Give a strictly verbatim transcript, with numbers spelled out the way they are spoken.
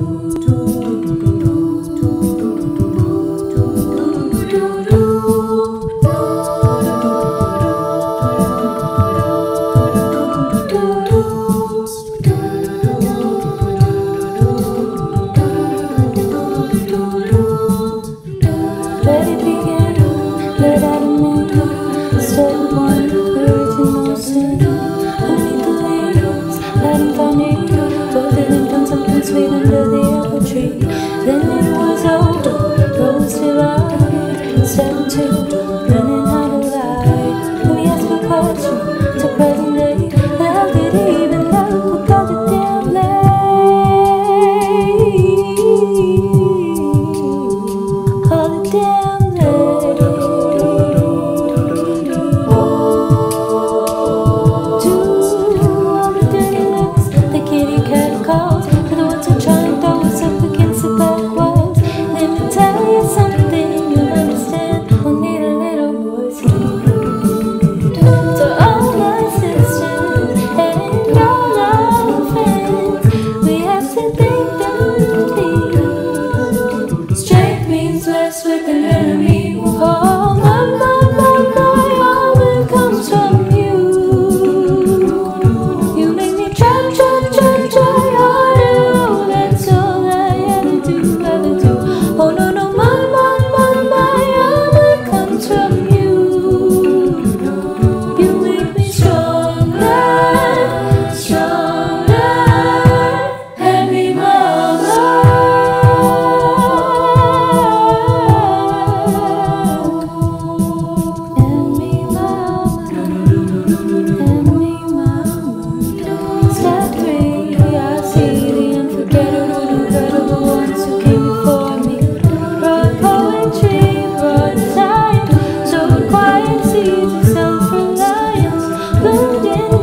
Sweet under the apple tree. Then it was over, rose divided, step two, running out of light. We asked for question to present day. How did he even know we called it damn late? Called it damn late. To all the dirty looks the kitty cat calls. With an enemy, oh my, my, my, my, all that comes from you. You make me try, try, try, try harder. Oh, that's all I ever do, ever do. Oh no, no, my, my, my, my, all that comes from you. You make me stronger, stronger, heavy mama. Self-reliance, but in